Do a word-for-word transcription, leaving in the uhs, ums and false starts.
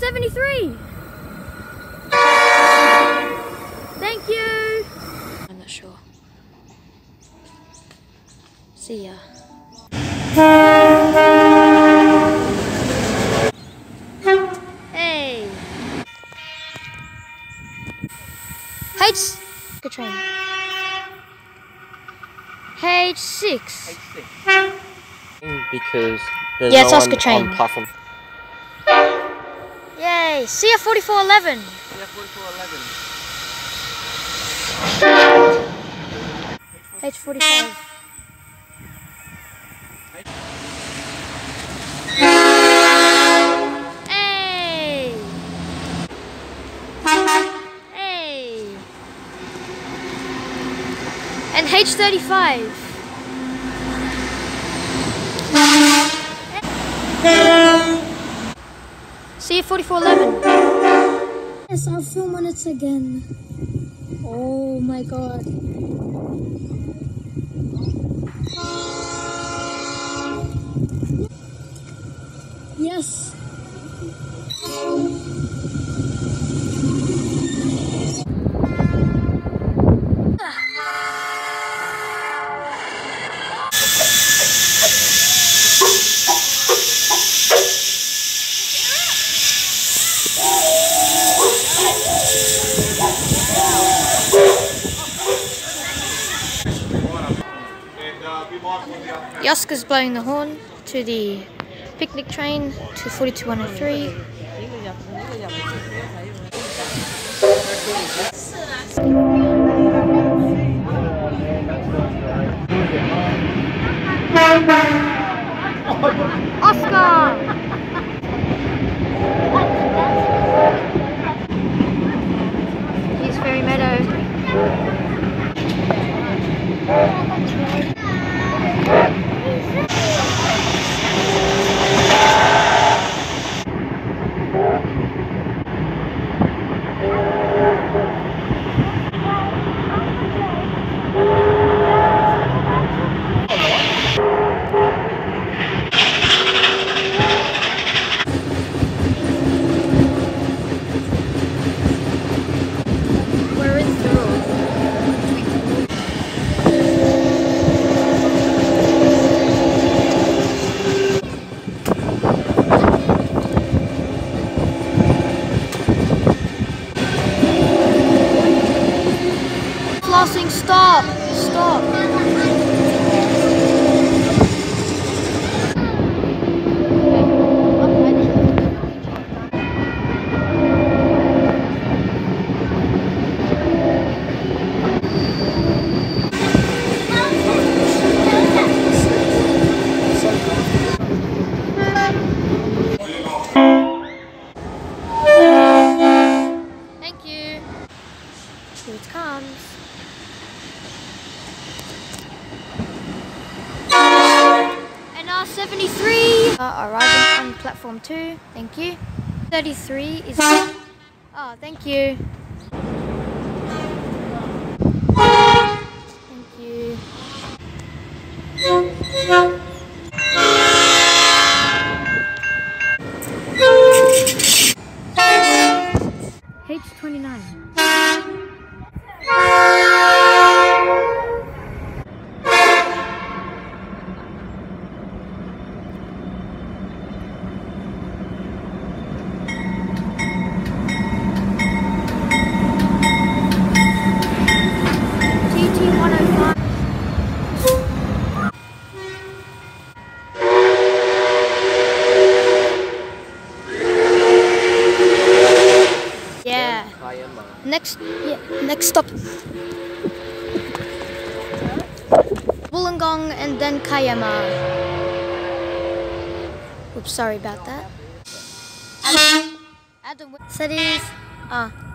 seventy-three! Thank you! I'm not sure. See ya. Hey! H... Good train. H six. H six. Because there's Yeah, no it's Oscar one train. on platform. Yay! C F forty-four eleven. C F forty-four eleven. H forty-five. Hey! Hey! And H thirty-five. C F forty-four eleven. Yes, I'll film on it again. Oh my god. Yes. Oscar's blowing the horn to the picnic train to forty-two one oh three. Oscar! Here's Fairy Meadow. We're in through. Flossing, stop! Stop! Thank you. Here it comes. And R seventy-three uh, arriving on platform two. Thank you. thirty-three is. Oh, thank you. Thank you. H twenty-nine. T T one oh five. Yeah. Next, yeah, next stop. Wollongong and then Kiama. Oops, sorry about that. Adam, Adam cities. Ah.